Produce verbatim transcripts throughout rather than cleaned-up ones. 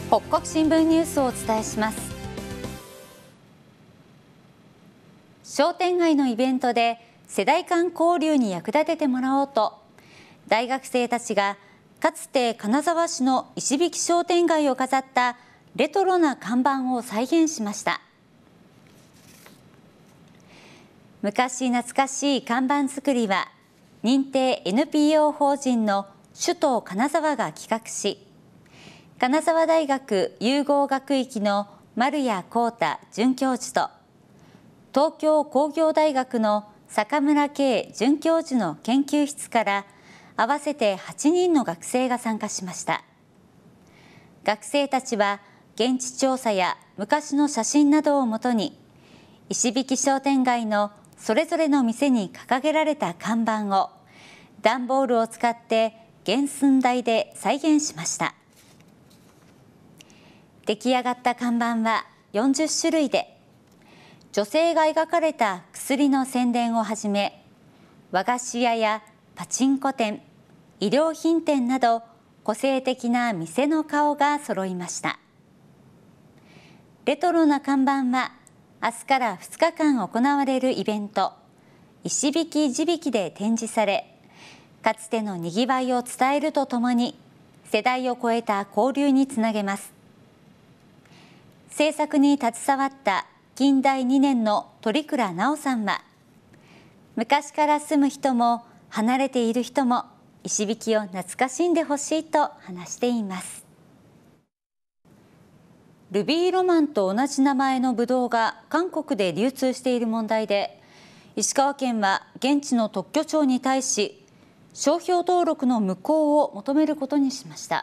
北国新聞ニュースをお伝えします。商店街のイベントで世代間交流に役立ててもらおうと、大学生たちがかつて金沢市の石引商店街を飾ったレトロな看板を再現しました。昔懐かしい看板作りは認定 エヌピーオー 法人の首都金沢が企画し、金沢大学融合学域の丸谷幸太准教授と東京工業大学の坂村圭准教授の研究室から合わせてはちにんの学生が参加しました。学生たちは現地調査や昔の写真などをもとに石引商店街のそれぞれの店に掲げられた看板を段ボールを使って原寸大で再現しました。出来上がった看板はよんじゅっしゅるいで、女性が描かれた薬の宣伝をはじめ、和菓子屋やパチンコ店、衣料品店など個性的な店の顔が揃いました。レトロな看板は明日からふつかかん行われるイベント、石引き地引きで展示され、かつてのにぎわいを伝えるとともに世代を超えた交流につなげます。制作に携わった近代にねんの鳥倉直さんは、昔から住む人も離れている人も石引きを懐かしんでほしいと話しています。ルビーロマンと同じ名前のブドウが韓国で流通している問題で、石川県は現地の特許庁に対し商標登録の無効を求めることにしました。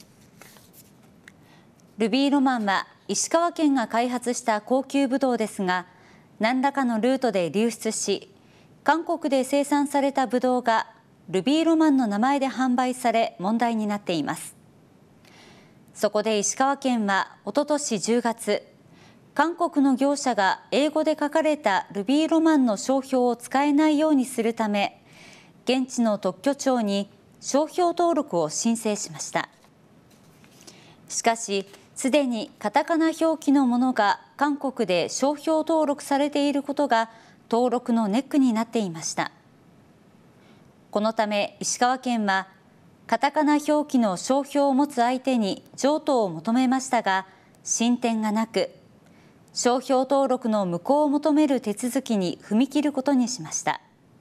ルビーロマンは石川県が開発した高級ブドウですが、何らかのルートで流出し、韓国で生産されたブドウがルビーロマンの名前で販売され問題になっています。そこで石川県はおととしじゅうがつ、韓国の業者が英語で書かれたルビーロマンの商標を使えないようにするため、現地の特許庁に商標登録を申請しました。しかし、すでにカタカナ表記のものが韓国で商標登録されていることが登録のネックになっていました。このため石川県はカタカナ表記の商標を持つ相手に譲渡を求めましたが進展がなく、商標登録の無効を求める手続きに踏み切ることにしました。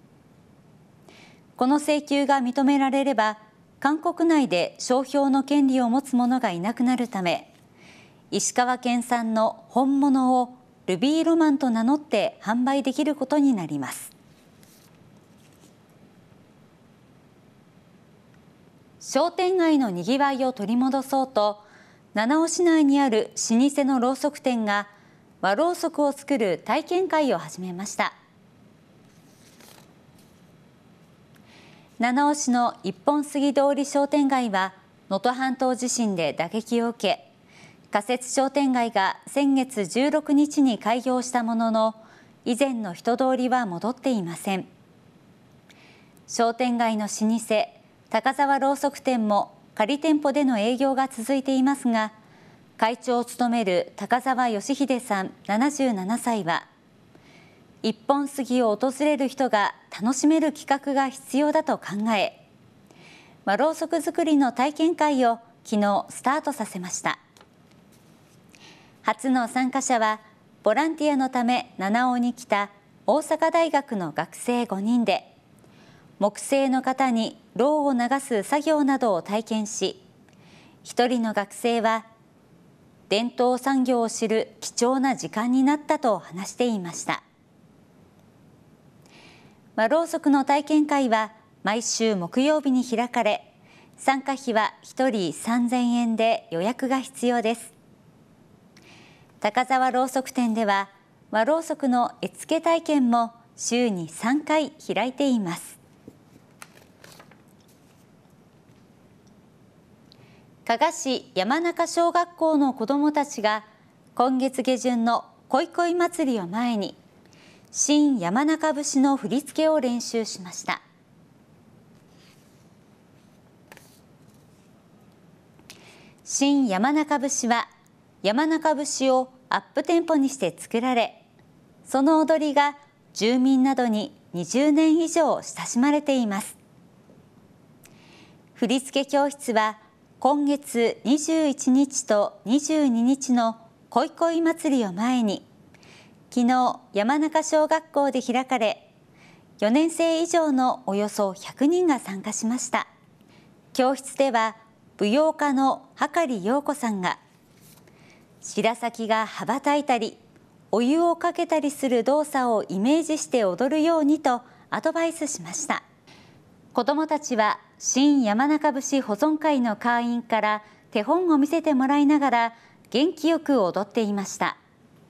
この請求が認められれば、韓国内で商標の権利を持つ者がいなくなるため、石川県産の本物をルビーロマンと名乗って販売できることになります。商店街のにぎわいを取り戻そうと、七尾市内にある老舗のろうそく店が和ろうそくを作る体験会を始めました。七尾市の一本杉通り商店街は能登半島地震で打撃を受け、仮設商店街が先月じゅうろくにちに開業したものの、以前の人通りは戻っていません。商店街の老舗、高沢ろうそく店も仮店舗での営業が続いていますが、会長を務める高沢義秀さんななじゅうななさいは、一本杉を訪れる人が楽しめる企画が必要だと考え、和ろうそく作りの体験会を昨日スタートさせました。初の参加者はボランティアのため七尾に来た大阪大学の学生ごにんで、木製の型にろうを流す作業などを体験し、一人の学生は伝統産業を知る貴重な時間になったと話していました。和ろうそくの体験会は毎週木曜日に開かれ、参加費はひとりさんぜんえんで予約が必要です。高沢ろうそく店では和ろうそくの絵付け体験も週にさんかい開いています。加賀市山中小学校の子どもたちが今月下旬のこいこい祭りを前に新山中節の振り付けを練習しました。 新山中節は山中節をアップテンポにして作られ、その踊りが住民などににじゅうねん以上親しまれています。振付教室は今月にじゅういちにちとにじゅうににちのこいこい祭りを前に、昨日山中小学校で開かれ、よねんせい以上のおよそひゃくにんが参加しました。教室では舞踊家の羽刈陽子さんが、白鷺が羽ばたいたりお湯をかけたりする動作をイメージして踊るようにとアドバイスしました。子どもたちは新山中節保存会の会員から手本を見せてもらいながら元気よく踊っていました。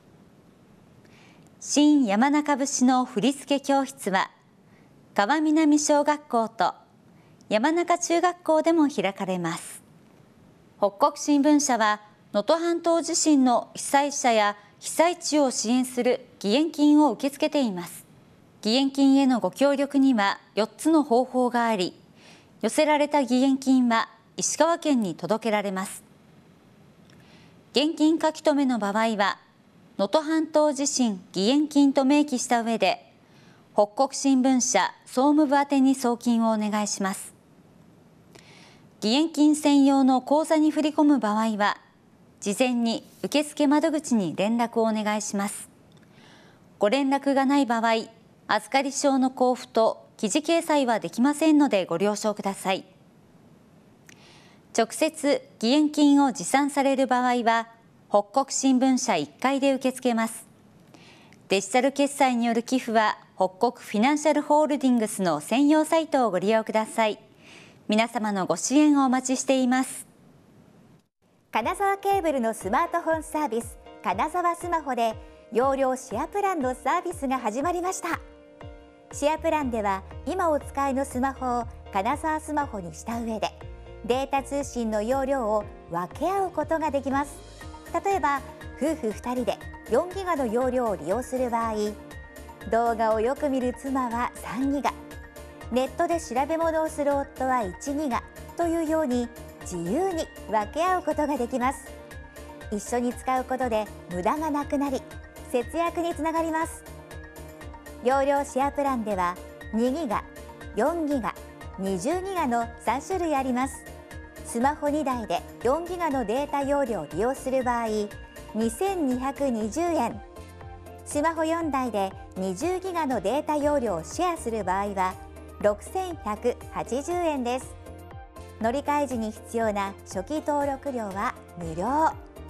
新山中節の振付教室は川南小学校と山中中学校でも開かれます。北国新聞社は能登半島地震の被災者や被災地を支援する義援金を受け付けています。義援金へのご協力にはよっつの方法があり、寄せられた義援金は石川県に届けられます。現金書き留めの場合は能登半島地震義援金と明記した上で、北国新聞社総務部宛に送金をお願いします。義援金専用の口座に振り込む場合は、事前に受付窓口に連絡をお願いします。ご連絡がない場合、預かり証の交付と記事掲載はできませんのでご了承ください。直接義援金を持参される場合は、北国新聞社いっかいで受け付けます。デジタル決済による寄付は、北国フィナンシャルホールディングスの専用サイトをご利用ください。皆様のご支援をお待ちしています。 金沢ケーブルのスマートフォンサービス、金沢スマホで容量シェアプランのサービスが始まりました。シェアプランでは、今お使いのスマホを金沢スマホにした上で、データ通信の容量を分け合うことができます。例えば、夫婦ふたりでよんギガの容量を利用する場合、動画をよく見る妻はさんギガ、ネットで調べ物をする夫はいちギガというように、自由に分け合うことができます。一緒に使うことで無駄がなくなり、節約につながります。容量シェアプランではにギガ、よんギガ、にじゅうギガのさんしゅるいあります。スマホにだいでよんギガのデータ容量を利用する場合、にせんにひゃくにじゅうえん。スマホよんだいでにじゅうギガのデータ容量をシェアする場合はろくせんひゃくはちじゅうえんです。乗り換え時に必要な初期登録料は無料。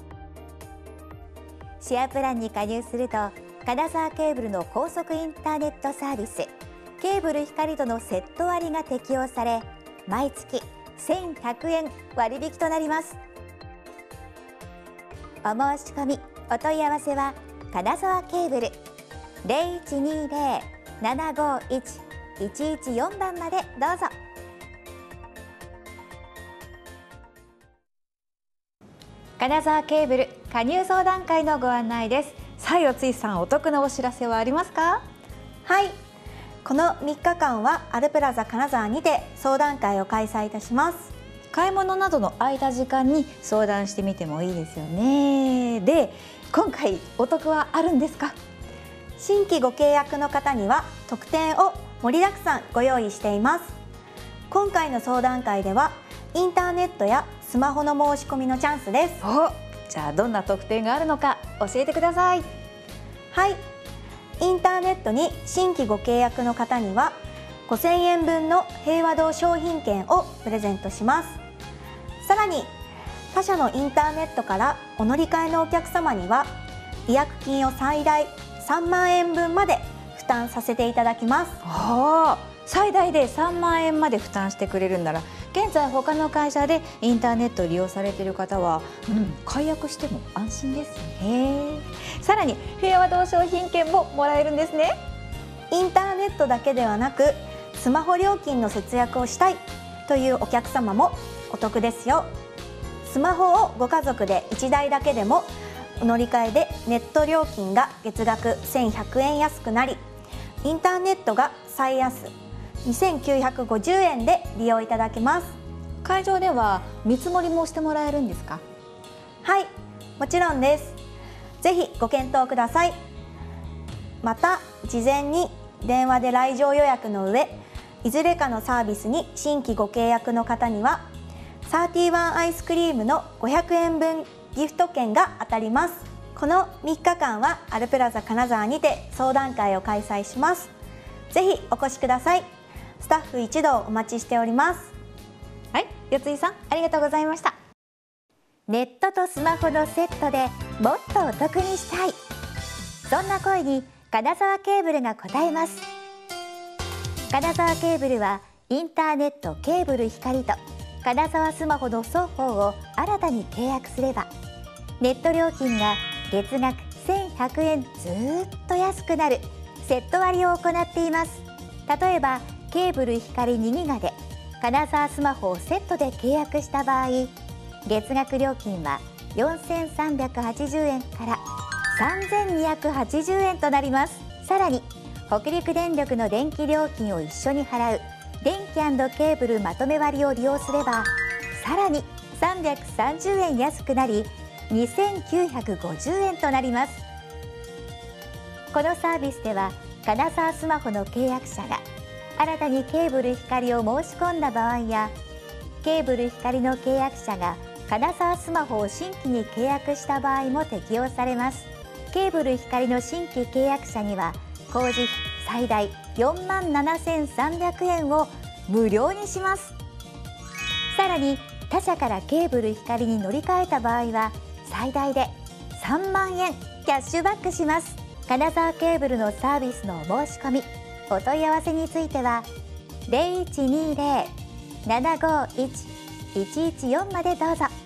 シェアプランに加入すると、金沢ケーブルの高速インターネットサービス、ケーブル光とのセット割が適用され、毎月せんひゃくえん割引となります。お申し込み、お問い合わせは金沢ケーブル ゼロいちにゼロ ななごいち いちいちよん 番までどうぞ。金沢ケーブル加入相談会のご案内です。 西尾ついさん、お得なお知らせはありますか？ はい、このみっかかんはアルプラザ金沢にて相談会を開催いたします。 買い物などの空いた時間に相談してみてもいいですよね。で、今回お得はあるんですか？ 新規ご契約の方には特典を盛りだくさんご用意しています。今回の相談会ではインターネットやスマホの申し込みのチャンスです。 お、じゃあどんな特典があるのか教えてください。 はい、インターネットに新規ご契約の方にはごせんえんぶんの平和堂商品券をプレゼントします。さらに他社のインターネットからお乗り換えのお客様には違約金を最大さんまんえんぶんまで負担させていただきます。 はあ、最大でさんまんえんまで負担してくれるんなら、現在他の会社でインターネットを利用されている方は、うん、解約しても安心ですね。さらに平和堂商品券ももらえるんですね。 インターネットだけではなくスマホ料金の節約をしたいというお客様もお得ですよ。スマホをご家族でいちだいだけでもお乗り換えでネット料金が月額せんひゃくえん安くなり、インターネットが最安にせんきゅうひゃくごじゅうえんで利用いただけます。 会場では見積もりもしてもらえるんですか？ はい、もちろんです。ぜひご検討ください。また事前に電話で来場予約の上、いずれかのサービスに新規ご契約の方にはサーティワンアイスクリームのごひゃくえんぶんギフト券が当たります。このみっかかんはアルプラザ金沢にて相談会を開催します。ぜひお越しください。スタッフ一同お待ちしております。 はい、四井さんありがとうございました。 ネットとスマホのセットでもっとお得にしたい、そんな声に金沢ケーブルが応えます。金沢ケーブルはインターネット、ケーブル光と金沢スマホの双方を新たに契約すれば、ネット料金が月額せんひゃくえんずーっと安くなるセット割を行っています。例えばケーブル光にギガで金沢スマホをセットで契約した場合、月額料金はよんせんさんびゃくはちじゅうえんからさんぜんにひゃくはちじゅうえんとなります。さらに北陸電力の電気料金を一緒に払う電気&ケーブルまとめ割を利用すれば、さらにさんびゃくさんじゅうえん安くなりにせんきゅうひゃくごじゅうえんとなります。このサービスでは金沢スマホの契約者が新たにケーブル光を申し込んだ場合や、ケーブル光の契約者が金沢スマホを新規に契約した場合も適用されます。ケーブル光の新規契約者には工事費最大よんまんななせんさんびゃくえんを無料にします。さらに他社からケーブル光に乗り換えた場合は最大でさんまんえんキャッシュバックします。金沢ケーブルのサービスのお申し込み、お問い合わせについてはゼロいちにゼロ ななごいち いちいちよんまでどうぞ。